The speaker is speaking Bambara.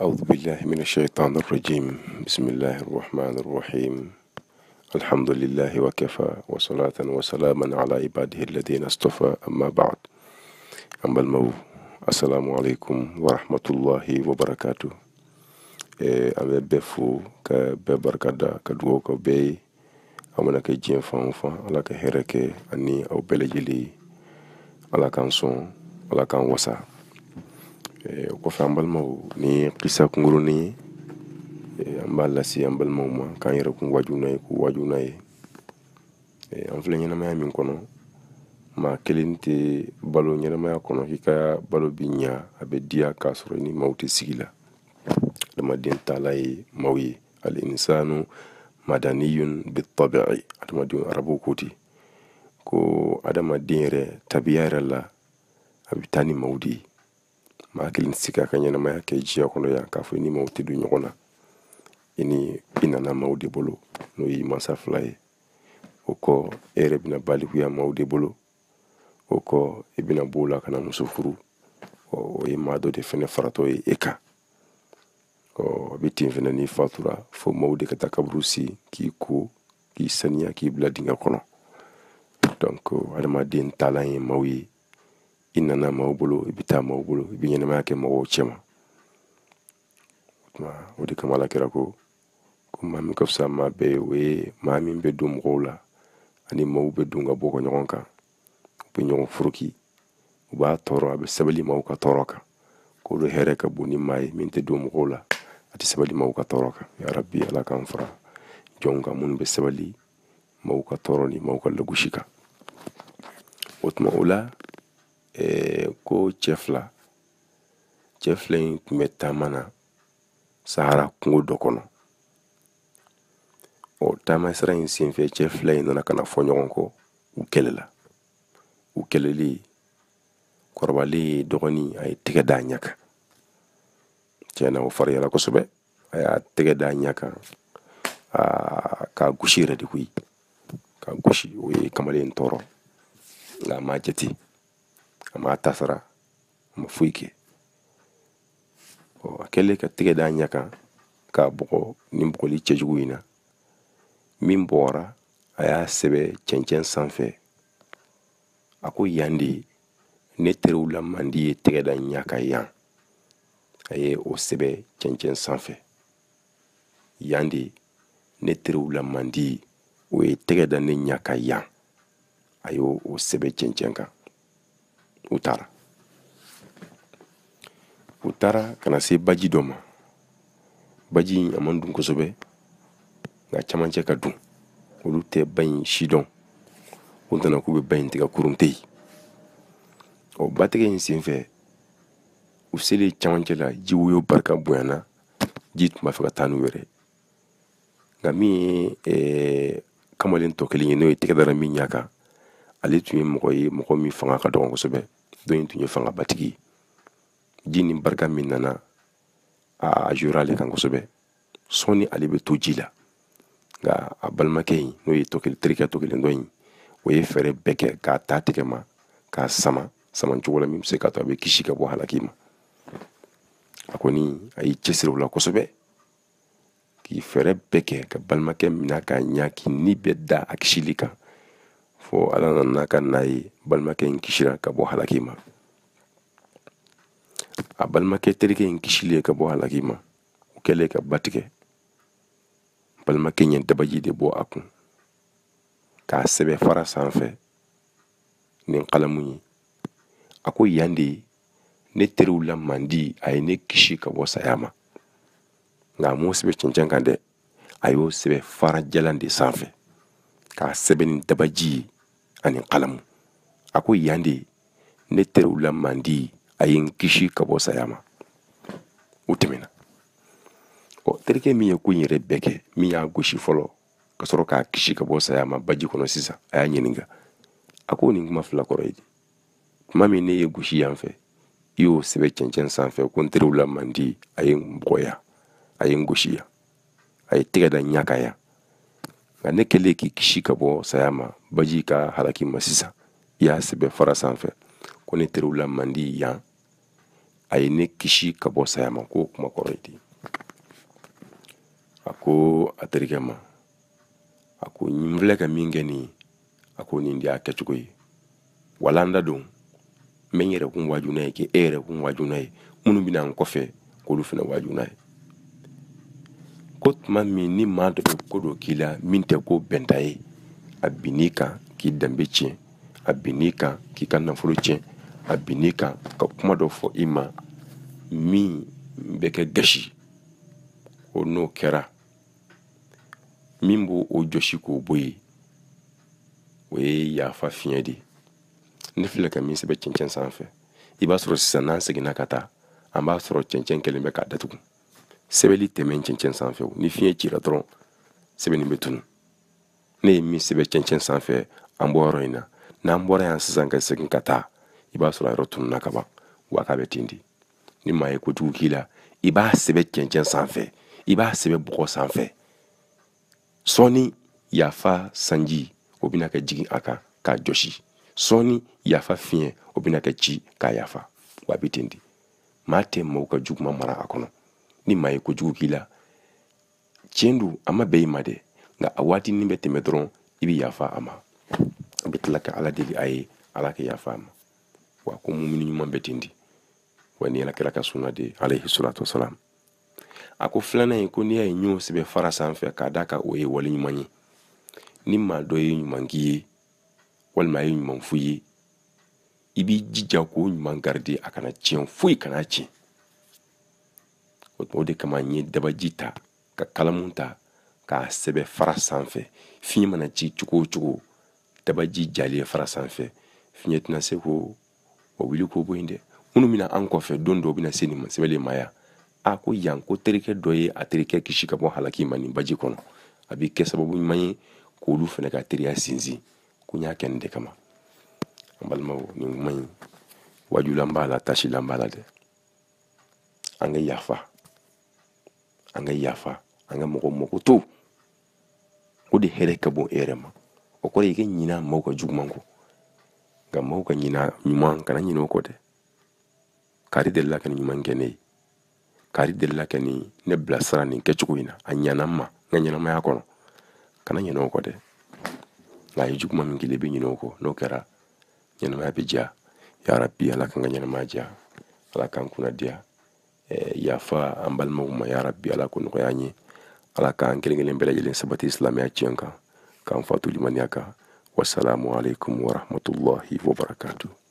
أعوذ بالله من الشيطان الرجيم. بسم الله الرحمن الرحيم. الحمد لله وكفى وصلاة وسلاما على عباده الذين اصطفى أما بعد. أما المو السلام عليكم ورحمة الله وبركاته. أمي بفو كبركة كدوو كبي أمنا كجين فانفا على كهرك أني أو بلجلي على كانسون على كان وسا ko fa ambal maw ni qissa kunguruni ambal la si ambal maw ma kan yere kun wajuna ye an fle nyana ma min kono ma kelinte balo nyana ma kono hika balo binya abedia kasro ni mawti sigila dama din talay mawi al insanu madaniyun bit tabi'i adama din arabu kuti ko adama dinre tabiyara la abitani mawdi ma kelin sika kanyana ma ke jiya kono ya ka fo ni mawti du nyona ini inana mawde bolo no yi masa fly oko ere bina bali kuya mawde bolo oko ibina bola kana musufuru o yi mado de fene farato e eka o bitin fene ni fatura fo mawde ka takabrusi ki ko ki sania ki bladinga kono donc adama din talan mawi inana mawbolo ibita mawbolo ibinyana ma ke mawo chema ma odi kamala kirako ko mami ko sama be we mami be dum gola ani mawbe dunga boko nyonka be nyon furuki ba toro abe sabali mawka toroka ko do here ka buni mai minte dum gola ati sabali mawka toroka ya rabbi ala kan fara jonga mun be sabali mawka toroni mawka lagushika otma ula ko chefla metamana sahara kungo dokono o tama sera insin fe chefla nona kana fonyon ko ukeleli korbali dogoni ay tege da nyaka cena o fari la ko sobe ay tege da nyaka ka gushira di hui ka gushi we kamale ntoro la majeti ama tasara ama fuike o akele ka tege da nyaka ka boko nimbo li chejuina mimbora aya sebe chencen sanfe ako yandi neteru la mandi tege da nyaka yan aye o sebe chencen sanfe yandi neteru la mandi we tege da ne nyaka yan ayo o sebe chencen ka utara kana se baji doma baji amandun ko sobe nga chamanche ka dun olu te bayin shidon untana kube bayin tiga kurumtei o batege insinfe usele chamanche la jiwuyo barka buyana jit mafaka tanu were nga mi kamalen to kelinye no ite kadara mi nyaka ale tunye moko mi fanga ka dogon ko sobe don tunye fanga batigi jini barka min nana a jurale kan ko sobe soni ale be to jila ga abalmake no yi tokel trika tokel ndoyin o ye fere beke ka tatike ma ka sama chogola mi se ka to be kishika bo halakima akoni ay chesiru la ko sobe ki fere beke ka balmake mina ka nyaki ni bedda akishilika fo alana naka nayi balmake kishira ka bo halakima a balmake terike kishile ka bo halakima ukele ka batike balmake nyen dabaji de bo akun ka sebe fara sanfe nin qalamunyi ako yandi ne teru la mandi ay ne kishi ka bo sayama nga mo sebe cincen kande ayo sebe fara jalande sanfe ka sebe nin dabaji ani qalamu ako yandi ne teru la mandi ayin kishi ka bo sayama utemina o terike mi kunyere beke mi ya gushi folo ka soro ka kishi ka bo sayama baji kono sisa aya nyininga ako ni kuma fla koroidi mami ne ye gushi yanfe yo sebe cencen sanfe ko teru la mandi ayin boya ayin gushiya ay tega da nyaka ya nga ne kele ki kishi ka bo sayama baji ka halaki masisa ya sebe fara sanfe ko ne teru la mandi ya a ye ne kisi ka bɔ saya ma k'o kuma kɔrɔ ye di. A ko a terikɛ ma, a ko n filɛ ka min kɛ nin, a ko nin de y'a kɛcogo ye. Walanda don n bɛ n yɛrɛ kun waaju n'a ye k'e yɛrɛ kun waaju n'a ye, minnu bɛna n kɔfɛ k'olu fana waaju n'a ye. Ko tuma min ni maa dɔ bɛ ko dɔ k'i la min tɛ ko bɛnta ye, a bin'i kan k'i danbe tiɲɛ, a bin'i kan k'i ka nafolo tiɲɛ, a bin'i kan ka kuma dɔ fɔ i ma min bɛ kɛ gasi, o n'o kɛra min b'o o jɔsi k'o bɔ ye, o ye yafa fiɲɛ de. Ne filɛ ka min sɛbɛn cɛncɛn sanfɛ, i b'a sɔrɔ sisan n'an seginna ka taa, an b'a sɔrɔ cɛncɛn kelen bɛ k'a datugu. Sɛbɛnni tɛmɛ cɛncɛn sanfɛ, ni fiɲɛ cira dɔrɔn sɛbɛnni bɛ tunu. Ne ye min sɛbɛn cɛncɛn sanfɛ an bɔ yɔrɔ in na, n'an bɔra yan sisan ka segin ka taa, i b'a sɔrɔ a yɔrɔ tununa ka ban, wa k'a bɛ ten di. Ni maa ye kojugu k'i la, i b'a sɛbɛn cɛncɛn sanfɛ, i b'a sɛbɛn bɔgɔ sanfɛ. Sɔɔni yafa sanji o bɛna kɛ jigin a kan k'a jɔsi, sɔɔni yafa fiɲɛ o bɛna kɛ ci k'a yafa, wa a bɛ ten di. Maa tɛ maaw ka juguman mara a kɔnɔ. Ni maa ye kojugu k'i la, tiɲɛ don a ma bɛn i ma dɛ, nka a waati ni bɛ tɛmɛ dɔrɔn i bɛ yafa a ma. A bɛ tila ka ala deli a ye, ala ka yafa a ma. Wa ko mumini ɲuman bɛ ten di. Wa ni ala kɛra ka sunna de alayhi salatu wasalam. A ko filanan ye ko n'i y'a ye ɲɔgɔn sɛbɛn fara sanfɛ k'a d'a kan o ye wali ɲuman ye. Ni maa dɔ ye ɲuman k'i ye, walima a ye ɲuman f'i ye, i b'i jija k'o ɲuman garder a kana tiɲɛ, foyi kana tiɲɛ. O de kama n ye dabaji ta ka kalamu ta k'a sɛbɛn fara sanfɛ. Fiɲɛ mana ci cogo o cogo, dabaji jalen fara sanfɛ, fiɲɛ tɛna se k'o wuli k'o bɔ yen dɛ. Minnu bɛna an kɔfɛ don dɔw bɛna se nin ma sɛbɛnlen ma yan, a ko yan ko terikɛ dɔ ye a terikɛ kisi ka bɔ halaki ma nin baji kɔnɔ, a bɛ kɛ sababu ɲuman ye k'olu fana ka teriya sinsin, ko n y'a kɛ nin de kama. An balimaw, nin kuma in wajulan b'a la, tasilan b'a la dɛ. An ka yafa, an ka yafa, an ka mɔgɔ mako to, o de hɛrɛ ka bon e yɛrɛ ma. O kɔrɔ i ka ɲina maaw ka juguman kɔ, nka maaw ka ɲina ɲuman kana ɲina o kɔ dɛ. Kari delila ka nin ɲuman kɛ ne ye, kari delila ka ne bilasira nin kɛcogo in na, a ɲana n ma n ka ɲɛnamaya kɔnɔ, kana ɲina o kɔ dɛ. Nka a ye juguman min k'i la i bɛ ɲina o kɔ, n'o kɛra ɲɛnamaya bɛ diya. Ya Rabbi, ala kan ka ɲɛnamaya diya, ala k'an kunna diya. Yafa an balimaw ma ya Rabbi, ala ko nɔgɔya an ye, ala k'an kelen kelen bɛɛ lajɛlen sabati silamɛya tiɲɛ kan, k'an fatu limaniya kan. Wassalamu alaikum warahmatullahi wabarakatuh.